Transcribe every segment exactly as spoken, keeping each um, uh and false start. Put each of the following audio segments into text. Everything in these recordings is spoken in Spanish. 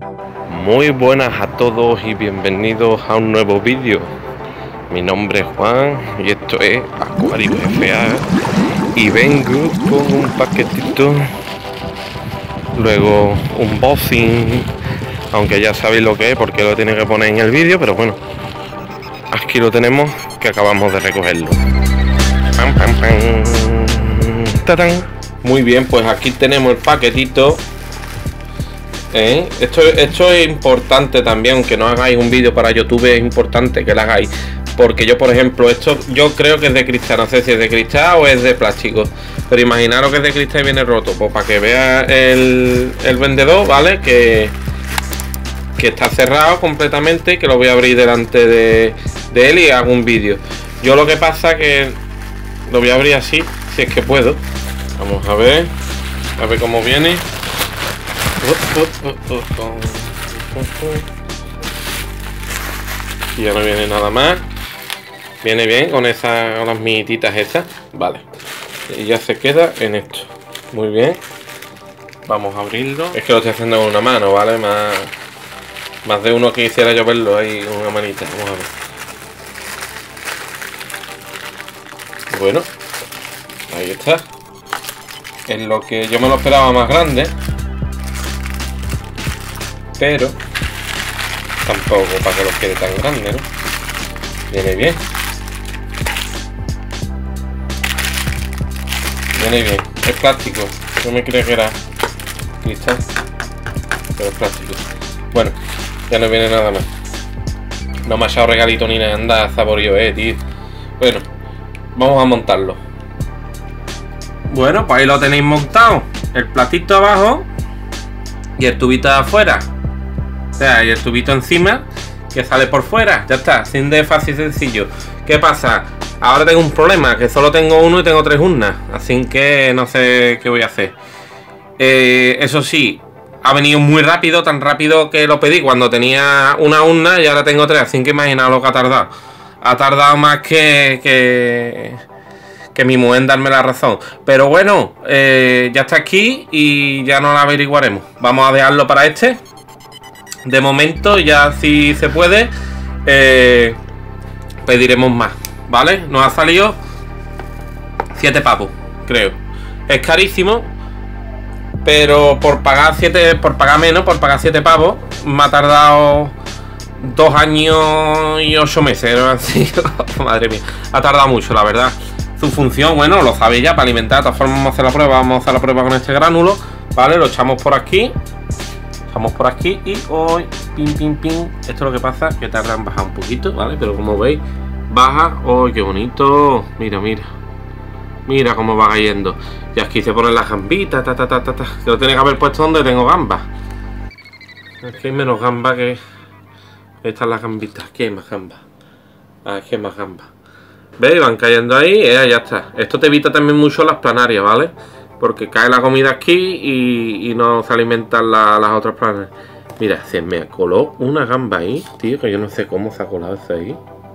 Muy buenas a todos y bienvenidos a un nuevo vídeo. Mi nombre es Juan y esto es Acuario F A y vengo con un paquetito, luego un boxing, aunque ya sabéis lo que es porque lo tiene que poner en el vídeo, pero bueno, aquí lo tenemos, que acabamos de recogerlo. Pam, pam, pam. ¡Tatán! Muy bien, pues aquí tenemos el paquetito. ¿Eh? Esto, esto es importante también, aunque no hagáis un vídeo para YouTube, es importante que lo hagáis. Porque yo, por ejemplo, esto yo creo que es de cristal, no sé si es de cristal o es de plástico. Pero imaginaros que es de cristal y viene roto. Pues para que vea el, el vendedor, ¿vale? Que, que está cerrado completamente, que lo voy a abrir delante de, de él y hago un vídeo. Yo lo que pasa que lo voy a abrir así, si es que puedo. Vamos a ver, a ver cómo viene. Y ya no viene nada más. Viene bien con esas, con las miguitas estas. Vale. Y ya se queda en esto. Muy bien. Vamos a abrirlo. Es que lo estoy haciendo con una mano, ¿vale? Más, más de uno que quisiera yo verlo ahí con una manita. Vamos a ver. Bueno. Ahí está. Es lo que yo me lo esperaba más grande. Pero tampoco para que los quede tan grande, ¿no? Viene bien. Viene bien. Es plástico. Yo me creía que era cristal, pero es plástico. Bueno, ya no viene nada más. No me ha echado regalito ni nada. Anda, saborío, eh, tío. Bueno, vamos a montarlo. Bueno, pues ahí lo tenéis montado. El platito abajo y el tubito de afuera. O sea, y el tubito encima que sale por fuera. Ya está, sin de fácil y sencillo. ¿Qué pasa? Ahora tengo un problema, que solo tengo uno y tengo tres urnas. Así que no sé qué voy a hacer. Eh, eso sí, ha venido muy rápido, tan rápido que lo pedí cuando tenía una urna y ahora tengo tres. Así que imaginaos lo que ha tardado. Ha tardado más que... que... que mi mujer en darme la razón. Pero bueno, eh, ya está aquí y ya no la averiguaremos. Vamos a dejarlo para este. De momento, ya si se puede, eh, pediremos más, ¿vale? Nos ha salido siete pavos, creo. Es carísimo, pero por pagar siete, por pagar menos, por pagar siete pavos, me ha tardado dos años y ocho meses, ¿no? Así, madre mía, ha tardado mucho, la verdad. Su función, bueno, lo sabéis ya, para alimentar. De todas formas, vamos a hacer la prueba, vamos a hacer la prueba con este gránulo, ¿vale? Lo echamos por aquí. Echamos por aquí y hoy, pim, pim, pim. Esto es lo que pasa, que tarda en bajar un poquito, ¿vale? Pero como veis, baja. ¡Oh, qué bonito! Mira, mira. Mira cómo va cayendo. Y aquí se ponen las gambitas, ta, ta, ta, ta, ta. Que lo tiene que haber puesto donde tengo gambas. Aquí hay menos gambas que... Estas las gambitas. Aquí hay más gambas. Aquí hay más gambas. ¿Veis? Van cayendo ahí, eh, ya está. Esto te evita también mucho las planarias, ¿vale? Porque cae la comida aquí y, y no se alimentan la, las otras planarias. Mira, se me coló una gamba ahí, tío, que yo no sé cómo se ha colado eso ahí.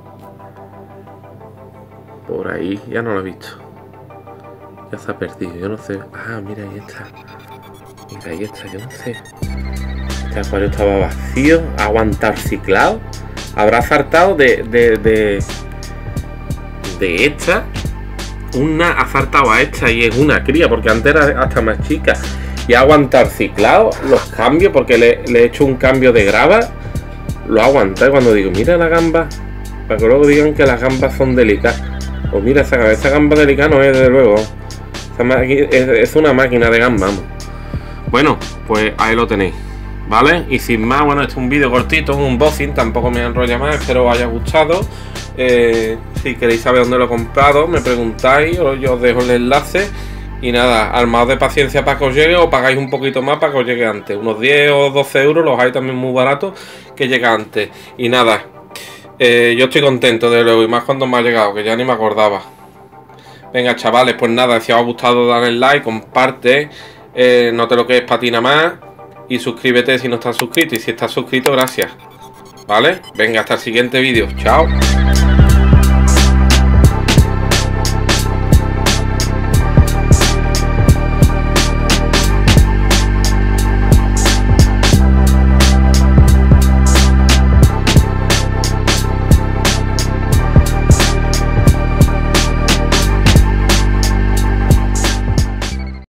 Por ahí, ya no lo he visto. Ya se ha perdido, yo no sé. Ah, mira, ahí está. Mira, ahí está, yo no sé. Este acuario estaba vacío, ha aguantado ciclado. Habrá saltado de... de, de de esta, una ha saltado a esta y es una cría, porque antes era hasta más chica, y ha aguantado ciclado los cambios, porque le, le he hecho un cambio de grava, lo ha aguantado. Cuando digo, mira la gamba, para que luego digan que las gambas son delicadas, pues mira, esa, esa gamba delicada no es, desde luego, esa es, es una máquina de gamba, vamos. Bueno, pues ahí lo tenéis, ¿vale? Y sin más, bueno, este es un vídeo cortito, un unboxing, tampoco me enrolla más, espero os haya gustado. Eh, si queréis saber dónde lo he comprado, me preguntáis, o yo os dejo el enlace. Y nada, armaos de paciencia para que os llegue, o pagáis un poquito más para que os llegue antes. Unos diez o doce euros, los hay también muy baratos, que llega antes. Y nada, eh, yo estoy contento de luego, y más cuando me ha llegado, que ya ni me acordaba. Venga, chavales, pues nada, si os ha gustado, dale el like, comparte, eh, no te lo quedes patina más, y suscríbete si no estás suscrito, y si estás suscrito, gracias. ¿Vale? Venga, hasta el siguiente vídeo. Chao.